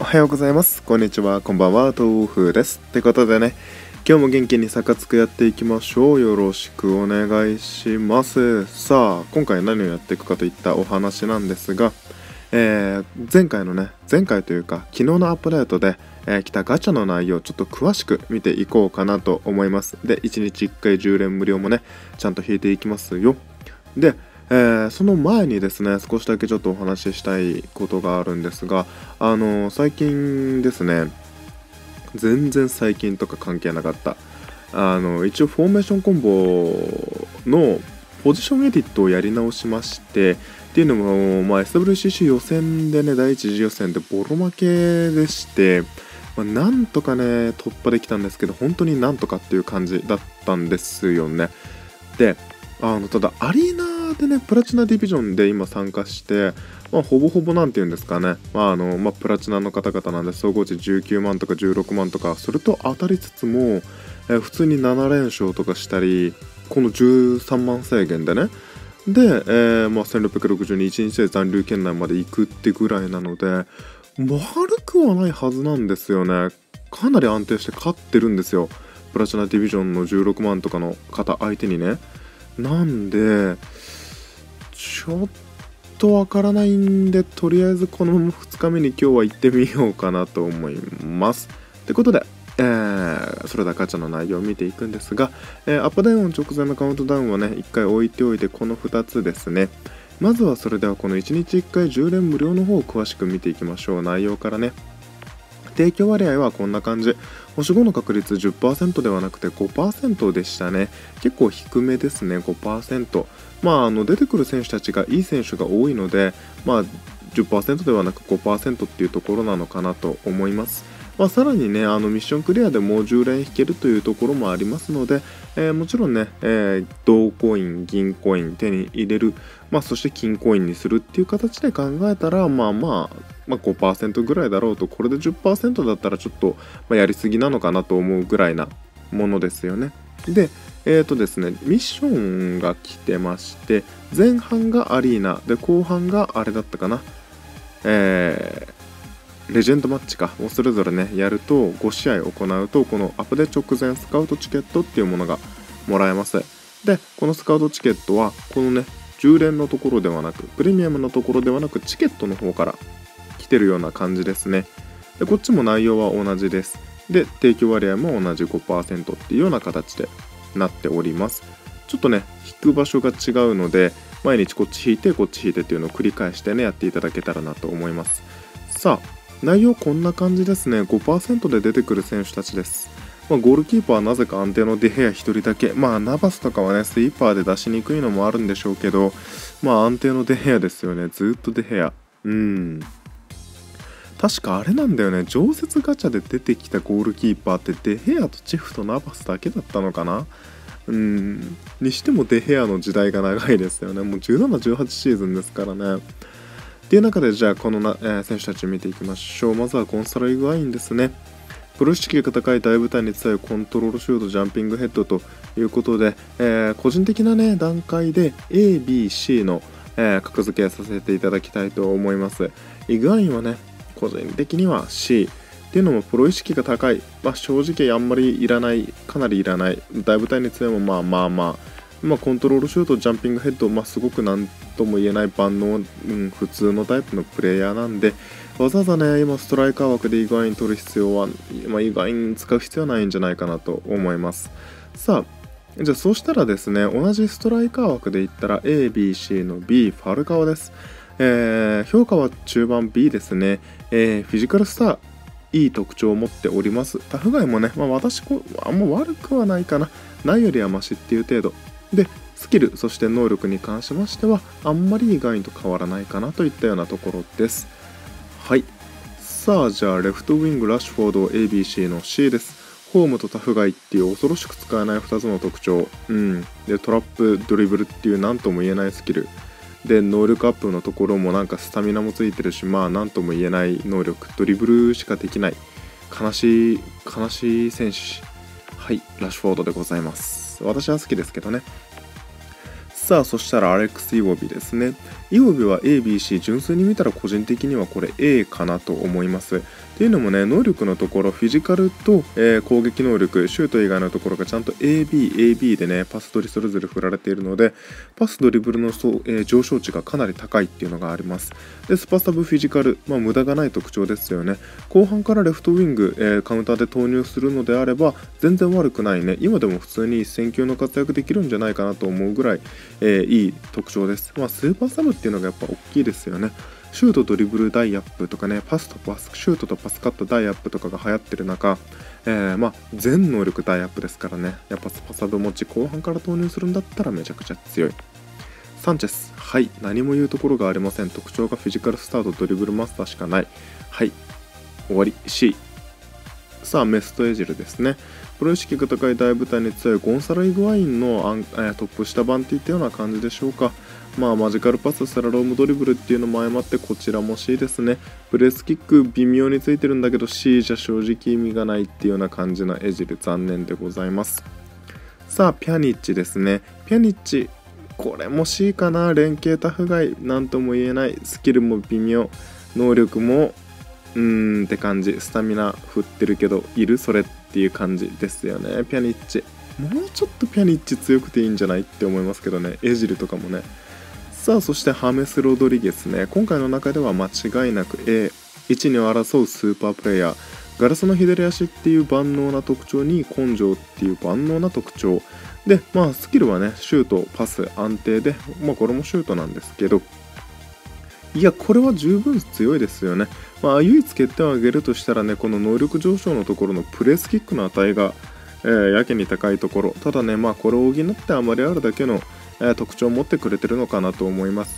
はようございます。こんにちは、こんばんは、豆腐です。ってことでね、今日も元気にサカツクやっていきましょう。よろしくお願いします。さあ、今回何をやっていくかといったお話なんですが、前回というか昨日のアップデートで、来たガチャの内容をちょっと詳しく見ていこうかなと思います。で、1日1回10連無料もね、ちゃんと引いていきますよ。で、その前にですね、少しだけちょっとお話ししたいことがあるんですが、最近ですね、全然最近とか関係なかった。一応フォーメーションコンボのポジションエディットをやり直しまして、っていうのも、SWCC 予選でね、第一次予選でボロ負けでして、なんとかね、突破できたんですけど、本当になんとかっていう感じだったんですよね。で、ただアリーナでね、プラチナディビジョンで今参加して、ほぼほぼなんて言うんですかね、プラチナの方々なんで総合値19万とか16万とかそれと当たりつつも、普通に7連勝とかしたり、この13万制限でね、で、1662、1日で残留圏内まで行くってぐらいなので、悪くはないはずなんですよね。かなり安定して勝ってるんですよ、プラチナディビジョンの16万とかの方相手にね。なんでちょっとわからないんで、とりあえずこの2日目に今日は行ってみようかなと思います。ってことで、それではガチャの内容を見ていくんですが、アップダウン直前のカウントダウンはね、1回置いておいて、この2つですね。まずはそれではこの1日1回10連無料の方を詳しく見ていきましょう。内容からね。提供割合はこんな感じ。星5の確率 10% ではなくて 5% でしたね。結構低めですね、5%。出てくる選手たちがいい選手が多いので、10% ではなく 5% っていうところなのかなと思います。さらにね、ミッションクリアでもう10連引けるというところもありますので、もちろんね、銅コイン、銀コイン手に入れる、そして金コインにするっていう形で考えたら、5% ぐらいだろうと。これで 10% だったらちょっと、やりすぎなのかなと思うぐらいなものですよね。で、ですね、ミッションが来てまして、前半がアリーナで後半があれだったかな、レジェンドマッチかをそれぞれねやると5試合行うと、このアップデ直前スカウトチケットっていうものがもらえます。で、このスカウトチケットはこのね10連のところではなく、プレミアムのところではなく、チケットの方から来てるような感じですね。で、こっちも内容は同じです。で、提供割合も同じ 5% っていうような形でなっております。ちょっとね引く場所が違うので、毎日こっち引いてこっち引いてっていうのを繰り返してねやっていただけたらなと思います。さあ、内容こんな感じですね。 5% で出てくる選手たちです。ゴールキーパーはなぜか安定のデヘア1人だけ。ナバスとかはねスイーパーで出しにくいのもあるんでしょうけど、安定のデヘアですよね。ずっとデヘア。確かあれなんだよね、常設ガチャで出てきたゴールキーパーってデヘアとチェフとナバスだけだったのかな。にしてもデヘアの時代が長いですよね。もう17、18シーズンですからね。っていう中で、じゃあこの選手たちを見ていきましょう。まずはゴンサロ・イグアインですね。プロ意識が高い大舞台に強いコントロールシュート、ジャンピングヘッドということで、個人的なね段階で A、B、C の、格付けさせていただきたいと思います。イグアインはね個人的には C っていうのもプロ意識が高い、正直あんまりいらない、かなりいらない。大舞台に強いもコントロールシュート、ジャンピングヘッド、すごくなんとも言えない万能、普通のタイプのプレイヤーなんで、わざわざね今ストライカー枠でイグアイン取る必要は、イグアイン使う必要はないんじゃないかなと思います。さあ、じゃあそうしたらですね、同じストライカー枠で言ったら A、B、C の B、ファルカワです。評価は中盤 B ですね。フィジカルスター、いい特徴を持っております。タフガイもね、私あんま悪くはないかな。ないよりはマシっていう程度。で、スキル、そして能力に関しましては、あんまり意外と変わらないかなといったようなところです。はい。さあ、じゃあ、レフトウィング、ラッシュフォード、ABC の C です。ホームとタフガイっていう恐ろしく使えない2つの特徴。で、トラップ、ドリブルっていう何とも言えないスキル。で、能力アップのところもなんかスタミナもついてるし、何とも言えない能力。ドリブルしかできない。悲しい選手。はい、ラッシュフォードでございます。私は好きですけどね。 さあそしたらアレックス・イウォビですね。イウォビは ABC 純粋に見たら個人的にはこれ A かなと思います。っていうのもね、能力のところフィジカルと、攻撃能力シュート以外のところがちゃんと AB でねパス取りそれぞれ振られているので、パスドリブルの上昇値がかなり高いっていうのがあります。でスパサブフィジカル、無駄がない特徴ですよね。後半からレフトウィング、カウンターで投入するのであれば全然悪くないね。今でも普通に一戦級の活躍できるんじゃないかなと思うぐらい、いい特徴です。スーパーサブっていうのがやっぱ大きいですよね。シュートドリブルダイアップとかね、シュートとパスカットダイアップとかが流行ってる中、全能力ダイアップですからね。やっぱスパサブ持ち後半から投入するんだったらめちゃくちゃ強い。サンチェス、はい、何も言うところがありません。特徴がフィジカルスタートドリブルマスターしかない。はい、終わり。 C。 さあメストエジルですね。プロ意識が高い大舞台に強いゴンサロ・イグワインのトップ下版っていったような感じでしょうか。マジカルパス、スラロームドリブルっていうのも相まってこちらも C ですね。プレスキック微妙についてるんだけど C じゃ正直意味がないっていうような感じなエジル、残念でございます。さあピャニッチですね。ピャニッチこれも C かな。連携タフガイ、なんとも言えない。スキルも微妙、能力もって感じ。スタミナ振ってるけどいるそれっていう感じですよね。ピャニッチもうちょっとピャニッチ強くていいんじゃないって思いますけどね。エジルとかもね。さあそしてハメス・ロドリゲスね。今回の中では間違いなく A1 に争うスーパープレイヤー。ガラスの左足っていう万能な特徴に根性っていう万能な特徴で、スキルはねシュートパス安定で、これもシュートなんですけど、いやこれは十分強いですよね。唯一欠点を挙げるとしたらね、この能力上昇のところのプレスキックの値が、やけに高いところ。ただねこれを補ってあまりあるだけの、特徴を持ってくれてるのかなと思います。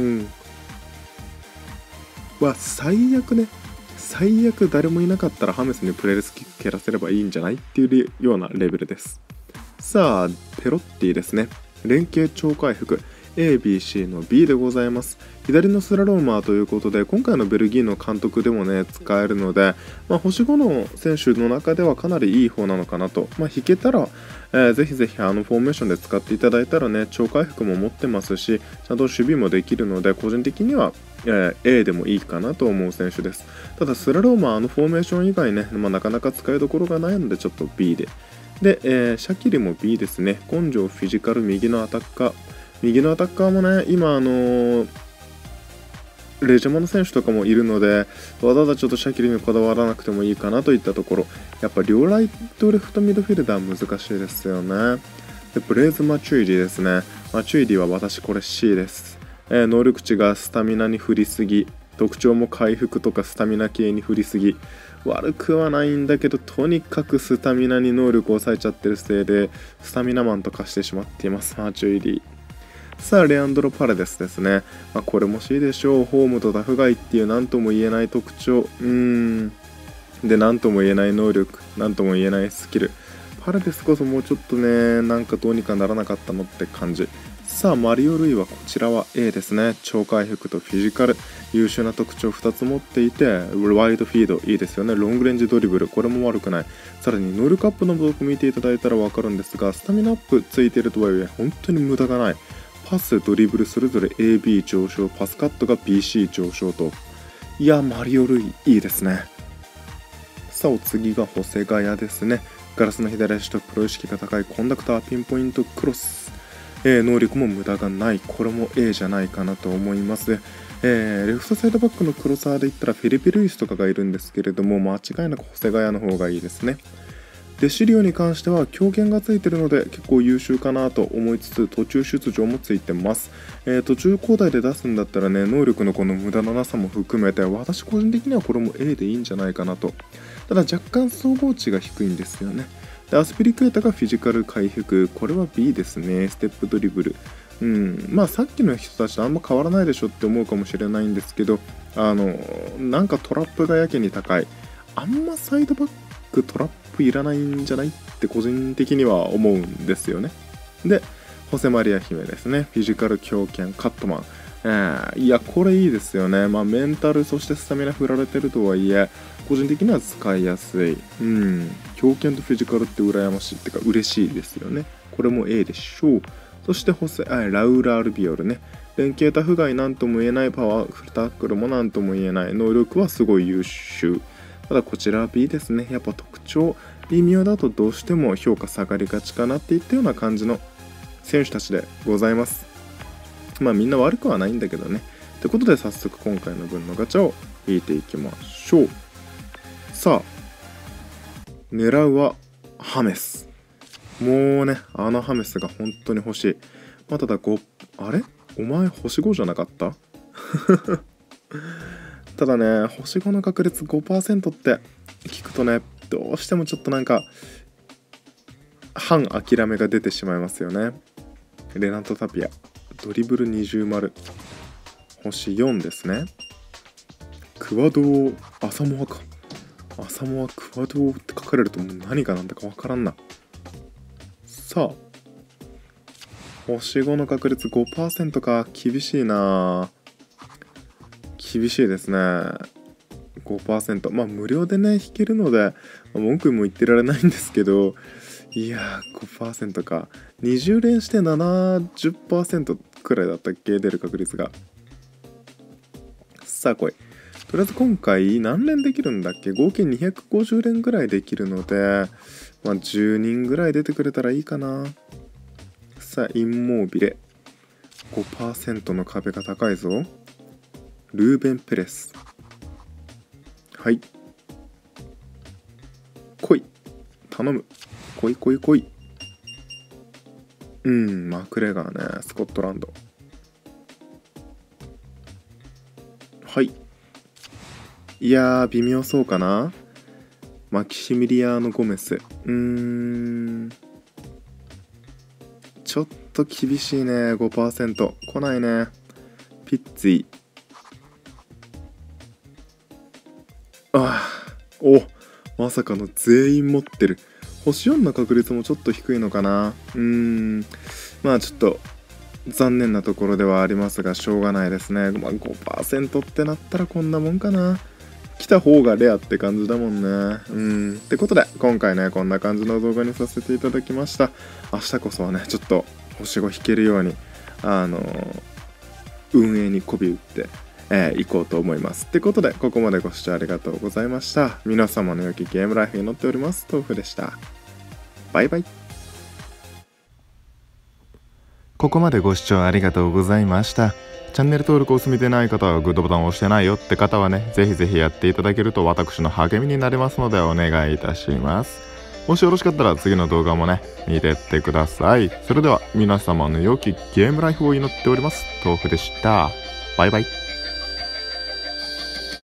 最悪誰もいなかったらハメスにプレスキック蹴らせればいいんじゃないっていうようなレベルです。さあペロッティですね。連携超回復 ABC の B でございます。左のスラローマーということで今回のベルギーの監督でもね使えるので、星5の選手の中ではかなりいい方なのかなと。引けたら、ぜひぜひフォーメーションで使っていただいたらね、超回復も持ってますしちゃんと守備もできるので個人的には、A でもいいかなと思う選手です。ただスラローマーフォーメーション以外ね、なかなか使いどころがないのでちょっと B で。で、シャキリも B ですね。根性フィジカル右のアタッカーもね今レジェモの選手とかもいるのでわざわざちょっとシャキリにこだわらなくてもいいかなといったところ。やっぱ両ライトレフトミッドフィルダー難しいですよね。でブレイズ・マチュイリですね。マチュイリは私これ C です。能力値がスタミナに振りすぎ、特徴も回復とかスタミナ系に振りすぎ、悪くはないんだけどとにかくスタミナに能力を抑えちゃってるせいでスタミナマンと化してしまっています。マチュイリ。さあレアンドロ・パレデスですね。これも C でしょう。ホームとタフガイっていう何とも言えない特徴で何とも言えない能力、何とも言えないスキル。パレデスこそもうちょっとねなんかどうにかならなかったのって感じ。さあマリオ・ルイはこちらは A ですね。超回復とフィジカル、優秀な特徴2つ持っていてワイドフィードいいですよね。ロングレンジドリブルこれも悪くない。さらに能力アップのブロック見ていただいたら分かるんですが、スタミナアップついているとはいえ本当に無駄がない。パスドリブルそれぞれ AB 上昇、パスカットが BC 上昇と、いやマリオ・ルイいいですね。さあお次がホセガヤですね。ガラスの左足とプロ意識が高いコンダクターピンポイントクロス、能力も無駄がない。これも A じゃないかなと思います。レフトサイドバックのクロサーで言ったらフェリペ・ルイスとかがいるんですけれども間違いなくホセガヤの方がいいですね。で資料に関しては強肩がついているので結構優秀かなと思いつつ途中出場もついてます。途中交代で出すんだったらね能力のこの無駄のなさも含めて私個人的にはこれも A でいいんじゃないかなと。ただ若干総合値が低いんですよね。でアスピリクエタがフィジカル回復、これは B ですね。ステップドリブルさっきの人たちとあんま変わらないでしょって思うかもしれないんですけどなんかトラップがやけに高い。あんまサイドバックトラップいらないんじゃないって個人的には思うんですよね。でホセマリア姫ですね。フィジカル強肩カットマン、いやこれいいですよね。メンタルそしてスタミナ振られてるとはいえ個人的には使いやすい。強肩とフィジカルって羨ましいってか嬉しいですよね。これも A でしょう。 そしてラウラ・アルビオルね。連携タフ外なんとも言えない、パワフルタックルもなんとも言えない、能力はすごい優秀。ただこちらは B ですね。やっぱ特徴微妙だとどうしても評価下がりがちかなっていったような感じの選手たちでございます。まあみんな悪くはないんだけどね。ってことで早速今回の分のガチャを引いていきましょう。さあ、狙うはハメス。もうね、あのハメスが本当に欲しい。まあ、ただあれお前星5じゃなかったただね、星5の確率 5% って聞くとね、どうしてもちょっとなんか半諦めが出てしまいますよね。レナント・タピア、ドリブル20丸、星4ですね。クワドー、アサモアか。アサモアクワドーって書かれるともう何がなんだかわからんな。さあ、星5の確率 5% か。厳しいな。厳しいですね。5%。まあ無料でね引けるので文句も言ってられないんですけど、いやー 5% か。20連して 70% くらいだったっけ、出る確率が。さあ来い。とりあえず今回何連できるんだっけ。合計250連ぐらいできるので、まあ10人ぐらい出てくれたらいいかな。さあインモービレ 5% の壁が高いぞ。ルーベン・ペレス、はい、来い、頼む、来い来い来い。マクレガーね、スコットランド。はい、いやー微妙そうかな。マキシミリアーノ・ゴメス、ちょっと厳しいね。 5% 来ないね。ピッツィ、まさかの全員持ってる。星4の確率もちょっと低いのかな。まあちょっと残念なところではありますがしょうがないですね。まあ 5% ってなったらこんなもんかな。来た方がレアって感じだもんね。ってことで今回ねこんな感じの動画にさせていただきました。明日こそはねちょっと星5引けるように運営に媚び打って行こうと思います。ってことでここまでご視聴ありがとうございました。皆様の良きゲームライフに乗っております豆腐でした。バイバイ。 ここまでご視聴ありがとうございました。チャンネル登録を済みでない方はグッドボタンを押してないよって方はね、ぜひぜひやっていただけると私の励みになりますのでお願いいたします。もしよろしかったら次の動画もね見てってください。それでは皆様の良きゲームライフを祈っております豆腐でした。バイバイ。